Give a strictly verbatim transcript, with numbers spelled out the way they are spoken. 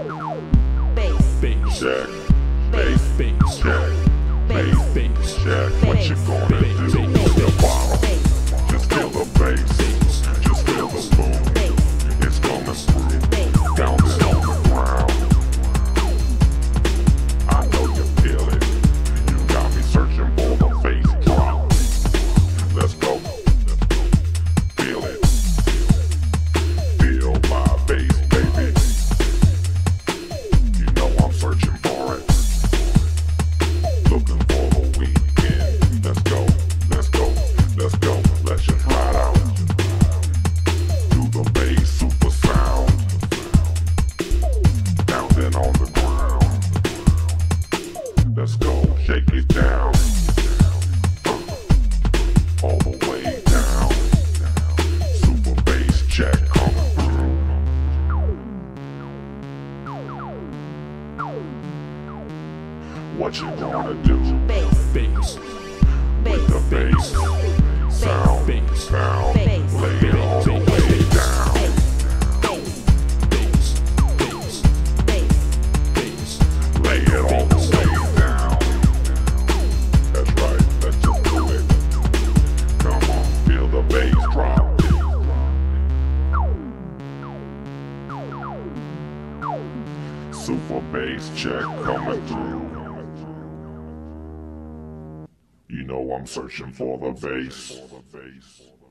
Bass. Bass. Check. Bass. Bass. Check. Bass. Bass. Check. What you gonna do Bass. with the bottle? Bass. Just feel the bass. Just feel the boom. Bass. It's coming through. Bass. Bouncing on the ground. I know you feel it. You got me searching for the bass drop. Let's go. Feel it. Feel my bass, baby. You know I'm searching for it. Looking for the weekend. Let's go. Let's go. Let's go. Let's just ride out. Do the bass super sound. Bouncing on the ground. Let's go. Shake it down. All the way down. Super bass check coming through. What you gonna do? Bass. Bass. Bass. The bass. Sound. Bass. Sound. Bass. Lay it all the way down. Bass. Bass. Bass. Bass. Bass. Lay it all the way down. That's right. Let's just do it. Come on. Feel the bass drop. Super bass check coming through. You know I'm searching for the bass.